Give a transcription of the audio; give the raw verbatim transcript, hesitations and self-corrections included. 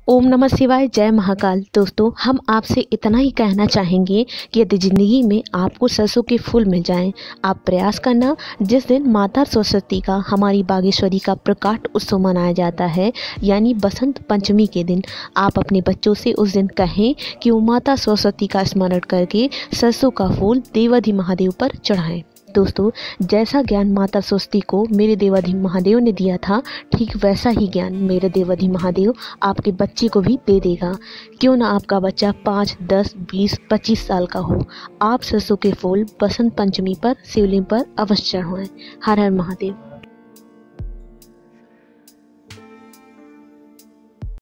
ओम नमः शिवाय, जय महाकाल। दोस्तों, हम आपसे इतना ही कहना चाहेंगे कि यदि ज़िंदगी में आपको सरसों के फूल मिल जाएं, आप प्रयास करना। जिस दिन माता सरस्वती का, हमारी बागेश्वरी का प्रकाट उत्सव मनाया जाता है, यानी बसंत पंचमी के दिन, आप अपने बच्चों से उस दिन कहें कि वो माता सरस्वती का स्मरण करके सरसों का फूल देवाधि महादेव पर चढ़ाएं। दोस्तों, जैसा ज्ञान माता सरस्वती को मेरे देवाधि महादेव ने दिया था, ठीक वैसा ही ज्ञान मेरे देवाधि महादेव आपके बच्चे को भी दे देगा। क्यों ना आपका बच्चा पाँच, दस, बीस, पच्चीस साल का हो, आप सरसों के फूल बसंत पंचमी पर शिवलिंग पर अवश्य चढ़ाएं। हर हर महादेव।